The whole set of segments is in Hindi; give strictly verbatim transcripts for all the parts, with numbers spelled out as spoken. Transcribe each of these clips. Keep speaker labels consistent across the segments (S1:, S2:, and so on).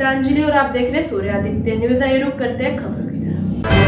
S1: श्रद्धांजलि और आप देख रहे हैं सूर्यादित्य न्यूज। आइए रुक करते हैं खबरों की तरफ।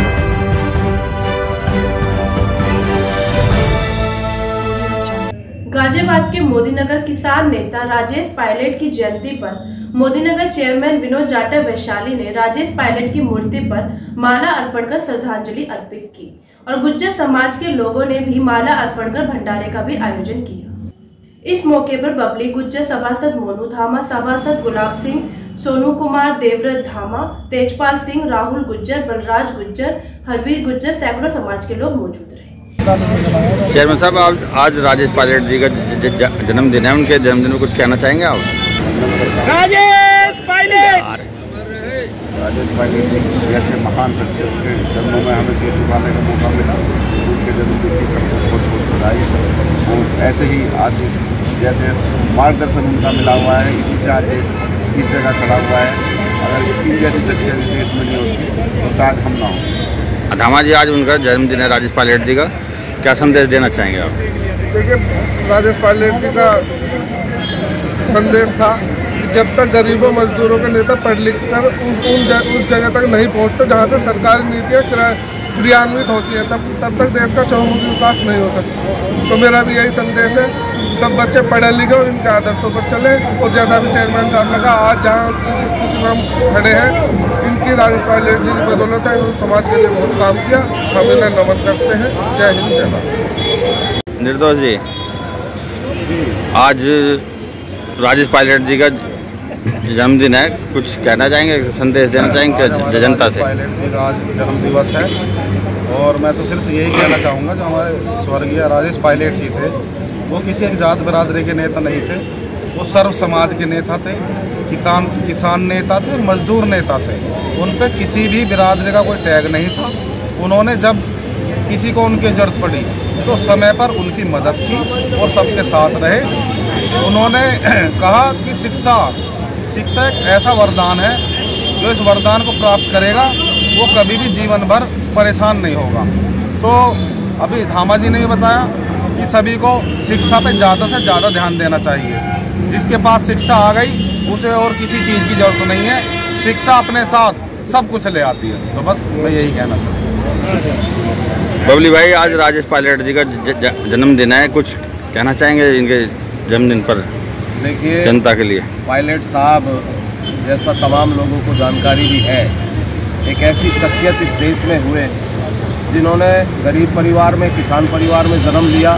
S1: गाजियाबाद के मोदीनगर किसान नेता राजेश पायलट की जयंती पर मोदीनगर चेयरमैन विनोद जाटव वैशाली ने राजेश पायलट की मूर्ति पर माला अर्पण कर श्रद्धांजलि अर्पित की और गुज्जर समाज के लोगों ने भी माला अर्पण कर भंडारे का भी आयोजन किया। इस मौके पर बबली गुज्जर सभासद मोनू धामा, सभासद गुलाब सिंह, सोनू कुमार, देवव्रत धामा, तेजपाल सिंह, राहुल गुज्जर, बलराज गुज्जर, हरवीर गुज्जर, सैकड़ों समाज के लोग मौजूद रहे।
S2: चेयरमैन साहब, आप आज राजेश पायलट जी का जन्मदिन है, उनके जन्मदिन में कुछ कहना चाहेंगे आप?
S3: राजेश पायलट
S4: राजेश पायलट जी जैसे महान शख्सियत के जन्मों में हमें सिर झुकाने का मौका मिला, उनके जन्मदिन की सबको बहुत बहुत बधाई। और ऐसे ही आशीष जैसे मार्गदर्शन उनका मिला हुआ है, इसी से आज इस जगह खड़ा हुआ है। अगर इन जैसी शख्सियत देश में नहीं होती तो शायद हम ना हो।
S2: धामा जी, आज उनका जन्मदिन है राजेश पायलट जी का, क्या संदेश देना चाहेंगे आप?
S3: देखिए, राजेश पायलट जी का संदेश था कि जब तक गरीबों मजदूरों के नेता पढ़ लिख कर उस उस जगह तक नहीं पहुंचते जहां से सरकारी नीतियाँ क्रियान्वित होती है, तब तब तक देश का चहुमुखी विकास नहीं हो सकता। तो मेरा भी यही संदेश है, सब बच्चे पढ़े लिखे और इनके आदर्शों पर चले। और जैसा भी चेयरमैन साहब ने कहा, आज जहाँ जिस स्थिति में हम खड़े हैं, इनकी राजेश पायलट जी की बदौलत है। इन्होंने समाज के लिए बहुत काम किया, हम इन्हें नमन करते हैं। जय हिंद, जय भारत।
S2: निर्दोष जी, आज राजेश पायलट जी का जन्मदिन है, कुछ कहना चाहेंगे, संदेश देना चाहेंगे जनता से?
S4: पायलट जी का आज जन्म दिवस है और मैं तो सिर्फ यही कहना चाहूँगा, जो हमारे स्वर्गीय राजेश पायलट जी थे, वो किसी एक जात बिरादरी के नेता नहीं थे, वो सर्व समाज के नेता थे, किसान किसान नेता थे, मजदूर नेता थे। उन पर किसी भी बिरादरी का कोई टैग नहीं था। उन्होंने जब किसी को उनकी जरूरत पड़ी तो समय पर उनकी मदद की और सबके साथ रहे। उन्होंने कहा कि शिक्षा शिक्षा एक ऐसा वरदान है, जो इस वरदान को प्राप्त करेगा वो कभी भी जीवन भर परेशान नहीं होगा। तो अभी धामा जी ने ये बताया कि सभी को शिक्षा पे ज़्यादा से ज़्यादा ध्यान देना चाहिए। जिसके पास शिक्षा आ गई उसे और किसी चीज़ की ज़रूरत नहीं है, शिक्षा अपने साथ सब कुछ ले आती है। तो बस मैं यही कहना चाहता हूँ।
S2: बबली भाई, आज राजेश पायलट जी का जन्मदिन है, कुछ कहना चाहेंगे इनके जन्मदिन पर
S5: देखिए,
S2: जनता के लिए?
S5: पायलट साहब जैसा तमाम लोगों को जानकारी भी है, एक ऐसी शख्सियत इस देश में हुए जिन्होंने गरीब परिवार में, किसान परिवार में जन्म लिया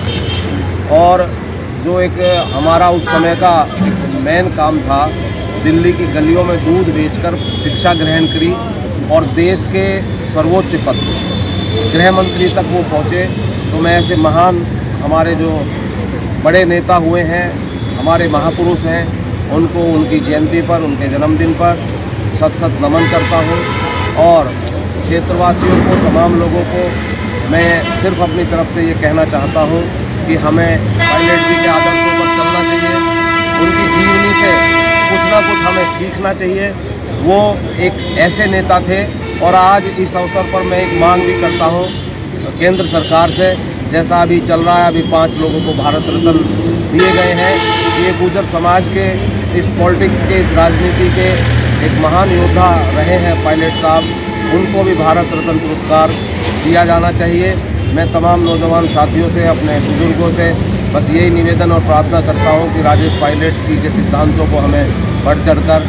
S5: और जो एक हमारा उस समय का एक मेन काम था, दिल्ली की गलियों में दूध बेचकर शिक्षा ग्रहण करी और देश के सर्वोच्च पद गृह मंत्री तक वो पहुँचे। तो मैं ऐसे महान हमारे जो बड़े नेता हुए हैं, हमारे महापुरुष हैं, उनको उनकी जयंती पर, उनके जन्मदिन पर सत सत नमन करता हूँ। और क्षेत्रवासियों को, तमाम लोगों को मैं सिर्फ अपनी तरफ से ये कहना चाहता हूँ कि हमें पायलट जी के आदर्शों पर चलना चाहिए, उनकी जीवनी से कुछ ना कुछ हमें सीखना चाहिए। वो एक ऐसे नेता थे और आज इस अवसर पर मैं एक मांग भी करता हूँ केंद्र सरकार से, जैसा अभी चल रहा है, अभी पाँच लोगों को भारत रत्न दिए गए हैं। ये गुर्जर समाज के, इस पॉलिटिक्स के, इस राजनीति के एक महान योद्धा रहे हैं पायलट साहब, उनको भी भारत रत्न पुरस्कार दिया जाना चाहिए। मैं तमाम नौजवान साथियों से, अपने बुजुर्गों से बस यही निवेदन और प्रार्थना करता हूँ कि राजेश पायलट जी के सिद्धांतों को हमें बढ़ चढ़ कर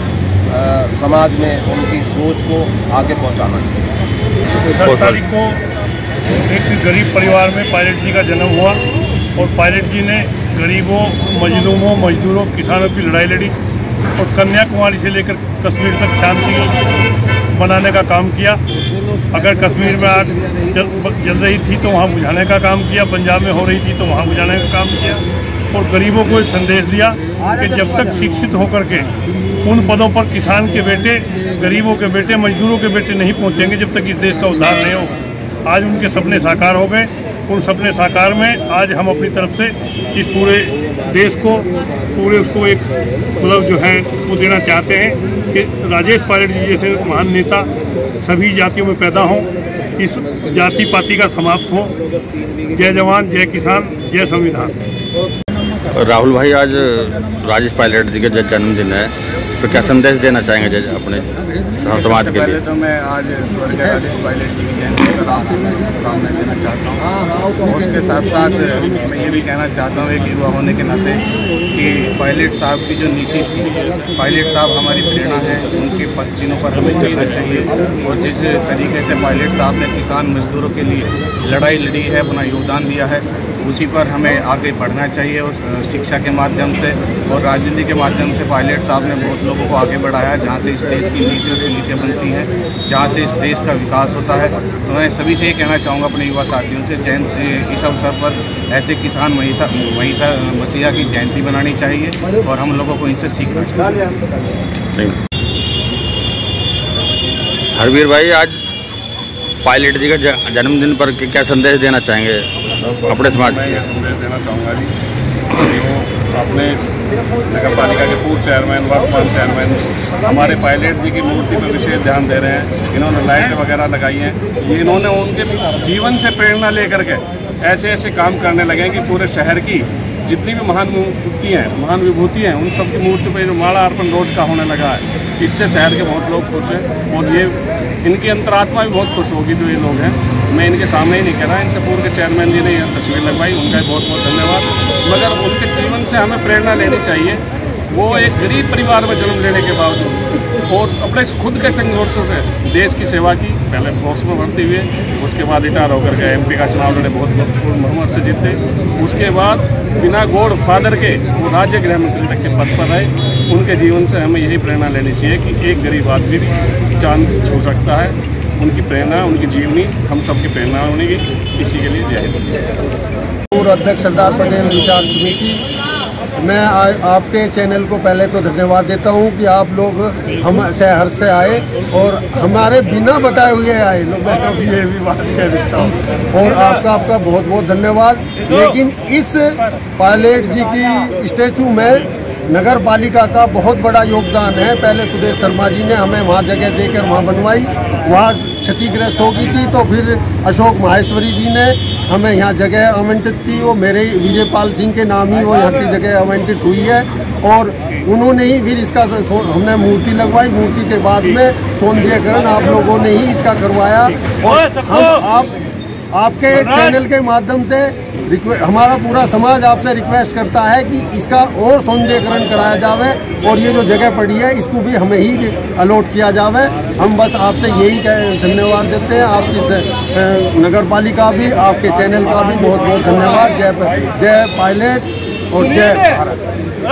S5: समाज में उनकी सोच को आगे पहुँचाना चाहिए।
S6: दस तारीख को एक गरीब परिवार में पायलट जी का जन्म हुआ और पायलट जी ने गरीबों, मजलूमों, मजदूरों, किसानों की लड़ाई लड़ी और कन्याकुमारी से लेकर कश्मीर तक शांति बनाने का काम किया। अगर कश्मीर में आग जल, जल रही थी तो वहाँ बुझाने का काम किया, पंजाब में हो रही थी तो वहाँ बुझाने का काम किया और गरीबों को एक संदेश दिया कि जब तक शिक्षित होकर के उन पदों पर किसान के बेटे, गरीबों के बेटे, मजदूरों के बेटे नहीं पहुँचेंगे, जब तक इस देश का उद्धार नहीं होगा। आज उनके सपने साकार हो गए। उन सपने साकार में आज हम अपनी तरफ से इस पूरे देश को, पूरे उसको एक मतलब जो है वो देना चाहते हैं कि राजेश पायलट जी जैसे महान नेता सभी जातियों में पैदा हों, इस जाति पाति का समाप्त हो। जय जवान, जय किसान, जय संविधान।
S2: राहुल भाई, आज राजेश पायलट जी का जन्मदिन है, इस पे क्या संदेश देना चाहेंगे जज अपने समाज के लिए?
S4: तो मैं आज स्वर्गीय राजेश पायलट जी की जयंती पर आपको शुभकामनाएं देना चाहता हूँ और उसके साथ साथ मैं ये भी कहना चाहता हूँ एक युवा होने के नाते कि पायलट साहब की जो नीति थी, पायलट साहब हमारी प्रेरणा है, उनके पद चिन्हों पर हमें चलना चाहिए और जिस तरीके से पायलट साहब ने किसान मजदूरों के लिए लड़ाई लड़ी है, अपना योगदान दिया है, उसी पर हमें आगे बढ़ना चाहिए और शिक्षा के माध्यम से और राजनीति के माध्यम से पायलट साहब ने बहुत लोगों को आगे बढ़ाया, जहाँ से इस देश की नीतियों की नीतियाँ बनती हैं, जहाँ से इस देश का विकास होता है। तो मैं सभी से ये कहना चाहूँगा अपने युवा साथियों से, जयंती इस अवसर पर ऐसे किसान महिषा महिषा मसीहा की जयंती बनानी चाहिए और हम लोगों को इनसे सीखना चाहिए।
S2: हरवीर भाई, आज पायलट जी का जन्मदिन पर क्या संदेश देना चाहेंगे अपने समाज
S6: मैं
S2: के?
S6: ये संदेश देना चाहूँगा जी कि वो अपने नगर पालिका के पूर्व चेयरमैन, वर्तमान चेयरमैन हमारे पायलट जी की मूर्ति पर विशेष ध्यान दे रहे हैं। इन्होंने लाइट वगैरह लगाई हैं, ये इन्होंने उनके जीवन से प्रेरणा लेकर के ऐसे ऐसे काम करने लगे कि पूरे शहर की जितनी भी महान मूर्ति हैं, महान विभूति हैं, उन सब की मूर्ति पर जो माला अर्पण रोज का होने लगा है, इससे शहर के बहुत लोग खुश हैं और ये इनकी अंतरात्मा भी बहुत खुश होगी जो ये लोग हैं। मैं इनके सामने ही नहीं कह रहा, इनसे पूर्व के चेयरमैन जी ने यह तस्वीर लगवाई, उनका बहुत बहुत धन्यवाद। मगर उनके जीवन से हमें प्रेरणा लेनी चाहिए। वो एक गरीब परिवार में जन्म लेने के बावजूद और अपने खुद के संघर्ष से देश की सेवा की, पहले फोर्स में भर्ती हुए, उसके बाद रिटायर होकर के एमपी का चुनाव लड़े, बहुत महत्वपूर्ण बहुमत से जीते। उसके बाद बिना गॉड फादर के वो राज्य गृह मंत्री तक के पद पर आए। उनके जीवन से हमें यही प्रेरणा लेनी चाहिए कि एक गरीब आदमी भी चांद छू सकता है। उनकी प्रेरणा, उनकी जीवनी हम सबकी प्रेरणा होगी। इसी के लिए जय हिंद।
S7: पूर्व अध्यक्ष सरदार पटेल विचार समिति, मैं आ, आपके चैनल को पहले तो धन्यवाद देता हूं कि आप लोग हम शहर से आए और हमारे बिना बताए हुए आए लोग, मैं अब ये भी बात कह देता हूं और आपका आपका बहुत बहुत धन्यवाद। लेकिन इस पायलट जी की स्टैचू में नगर पालिका का बहुत बड़ा योगदान है। पहले सुदेश शर्मा जी ने हमें वहाँ जगह देकर वहाँ बनवाई, वहाँ क्षतिग्रस्त हो गई थी, तो फिर अशोक माहेश्वरी जी ने हमें यहाँ जगह आवंटित की। वो मेरे विजयपाल सिंह के नाम ही वो यहाँ की जगह आवंटित हुई है और उन्होंने ही फिर इसका हमने मूर्ति लगवाई। मूर्ति के बाद में सौंदर्यीकरण आप लोगों ने ही इसका करवाया और हम आप आपके चैनल के माध्यम से हमारा पूरा समाज आपसे रिक्वेस्ट करता है कि इसका और सौंदर्यीकरण कराया जावे और ये जो जगह पड़ी है इसको भी हमें ही अलॉट किया जावे। हम बस आपसे यही धन्यवाद देते हैं। आपकी नगर पालिका भी, आपके चैनल का भी बहुत बहुत धन्यवाद। जय जय पायलट और जय भारत।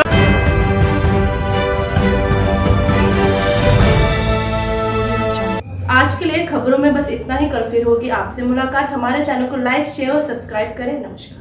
S1: आज के लिए खबरों में बस इतना ही। कल फिर होगी आपसे मुलाकात। हमारे चैनल को लाइक, शेयर और सब्सक्राइब करें। नमस्कार।